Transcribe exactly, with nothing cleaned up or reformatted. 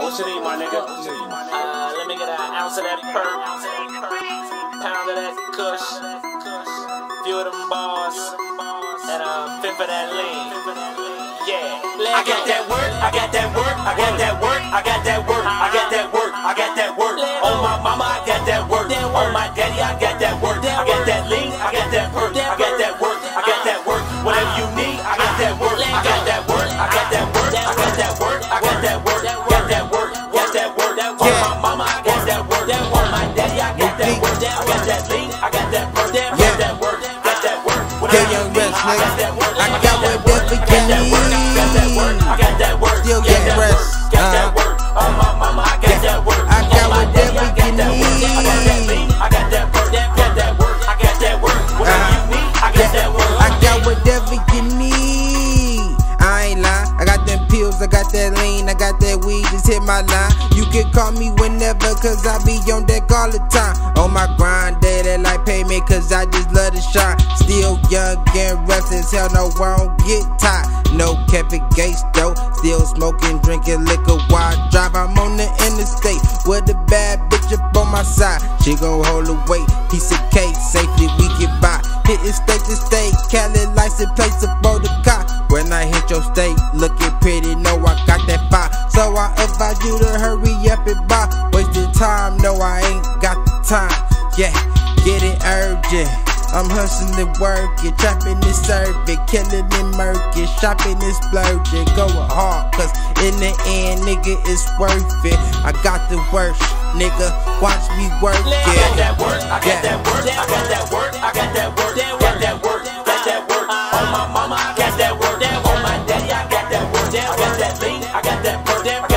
What you need, my nigga? Uh, let me get an ounce of that perk, pound of that kush, few of them bars, and a fifth of that lean. Yeah, I got that work, I got that work, I got that work, I got that work, I got that work, I got that work. On my mama, I got that work. On my daddy, I got that work. I got that lean, I got that perk, I got that work, I got that work. Whatever you need, I got that work. I got that work, I got that work, I got that work, I got that work, got that work, got that work. On my mama, I got that work. On my daddy, I got that work. I got that lean, I got that perk, I got that work, got that work. Whatever you need, I got that work. I got whatever you need. I got that work, I got that work, Still getting rest. got that work. On my mama, I got that work. I got whatever you need. I got that lean, I got that perk, got that work, I got that work. Whatever you need, I got that work. I got whatever you need. I ain't lying. I got them pills, I got that lean, I got that weed, just hit my line. You can call me whenever, cause I be on deck all the time. On my grind, daily like payment, cause I just love to shine. Still young and restless, hell no, I don't get tired. No Kevin Gates though, still smoking, drinking liquor while I drive. I'm on the interstate with a bad bitch up on my side. She gon' hold the weight, piece of cake, safely we get by. Hitting state to state, Cali license plates up on the car. When I hit your state, looking pretty, know I got that fire. So I advise you to hurry up and buy. Wasting time, no I ain't got the time. Yeah, get it urgent. I'm hustling, working, trapping and serving, killing and murking, shopping and splurging, going hard, cause in the end, nigga, it's worth it. I got the worst, nigga, watch me work it. I got that work, I got that work, I got that work, I got that work, got that work, got that work. On my mama, I got that work. On my daddy, I got that work. I got that lean, I got that perk,